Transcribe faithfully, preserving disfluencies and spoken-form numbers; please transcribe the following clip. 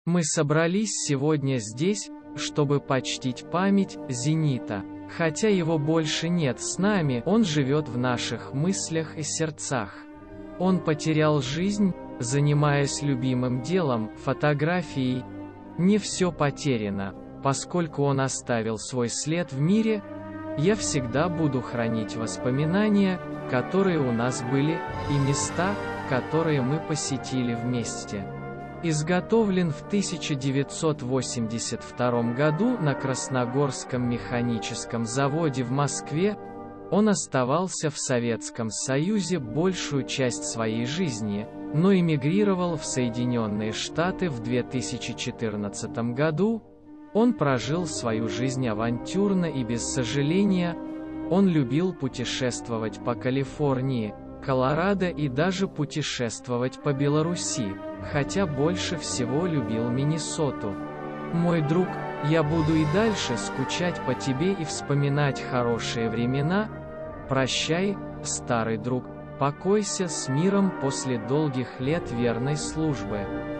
Мы собрались сегодня здесь, чтобы почтить память Зенита. Хотя его больше нет с нами, он живет в наших мыслях и сердцах. Он потерял жизнь, занимаясь любимым делом, фотографией. Не все потеряно, поскольку он оставил свой след в мире. Я всегда буду хранить воспоминания, которые у нас были, и места, которые мы посетили вместе. Изготовлен в тысяча девятьсот восемьдесят втором году на Красногорском механическом заводе в Москве, он оставался в Советском Союзе большую часть своей жизни, но эмигрировал в Соединенные Штаты в две тысячи четырнадцатом году. Он прожил свою жизнь авантюрно и без сожаления. Он любил путешествовать по Калифорнии, Колорадо и даже путешествовать по Беларуси, хотя больше всего любил Миннесоту. Мой друг, я буду и дальше скучать по тебе и вспоминать хорошие времена. Прощай, старый друг, покойся с миром после долгих лет верной службы.